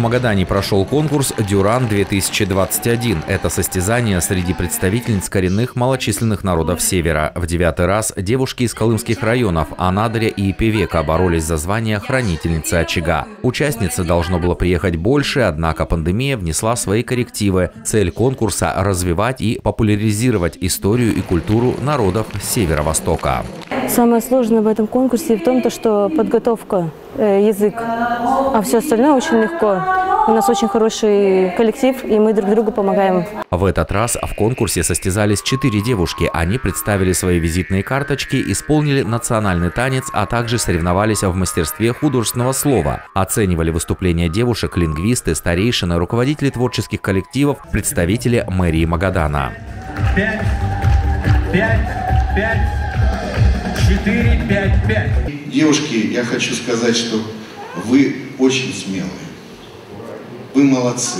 Магадане прошел конкурс «Дюран-2021». Это состязание среди представительниц коренных малочисленных народов Севера. В 9-й раз девушки из колымских районов Анадыря и Певека боролись за звание хранительницы очага. Участницы должно было приехать больше, однако пандемия внесла свои коррективы. Цель конкурса – развивать и популяризировать историю и культуру народов Северо-Востока. Самое сложное в этом конкурсе в том, что подготовка, язык, а все остальное очень легко. У нас очень хороший коллектив, и мы друг другу помогаем. В этот раз в конкурсе состязались 4 девушки. Они представили свои визитные карточки, исполнили национальный танец, а также соревновались в мастерстве художественного слова. Оценивали выступления девушек лингвисты, старейшины, руководители творческих коллективов, представители мэрии Магадана. 5, 5, 5. 4, 5, 5. Девушки, я хочу сказать, что вы очень смелые. Вы молодцы.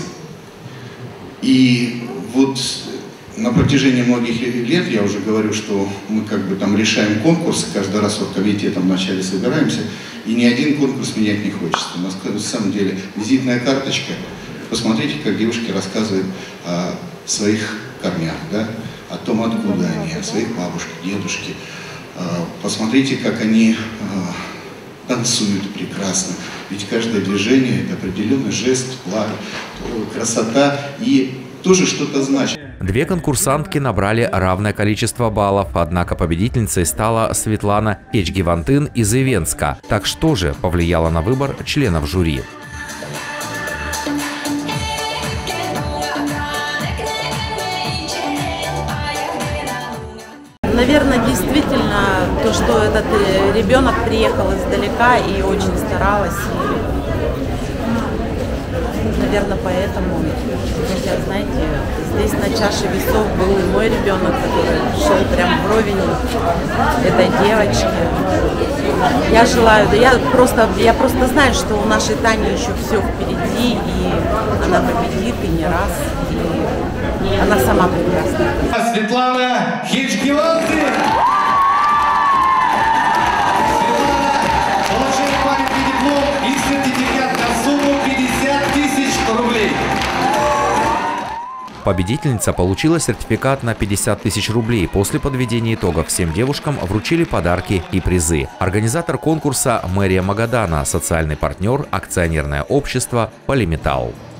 И вот на протяжении многих лет я уже говорю, что мы как бы там решаем конкурсы, каждый раз в комитетом вначале собираемся, и ни один конкурс менять не хочется. У нас на самом деле визитная карточка. Посмотрите, как девушки рассказывают о своих корнях, да? О том, откуда они, о своих бабушках, дедушке. Посмотрите, как они танцуют прекрасно. Ведь каждое движение – это определенный жест, флаг, красота и тоже что-то значит. 2 конкурсантки набрали равное количество баллов, однако победительницей стала Светлана Печгивантын из Ивенска. Так что же повлияло на выбор членов жюри? Наверное, действительно, то, что этот ребенок приехал издалека и очень старалась. И, наверное, поэтому, хотя, знаете, здесь на чаше весов был и мой ребенок, который шел прям вровень этой девочки. Я желаю, да я просто знаю, что у нашей Тани еще все впереди, и она победит, и не раз. И она сама прекрасна. Светлана Печгивантын. Светлана, положили памятный диплом и сертификат на сумму 50 тысяч рублей. Победительница получила сертификат на 50 тысяч рублей. После подведения итогов всем девушкам вручили подарки и призы. Организатор конкурса – мэрия Магадана, социальный партнер – акционерное общество «Полиметалл».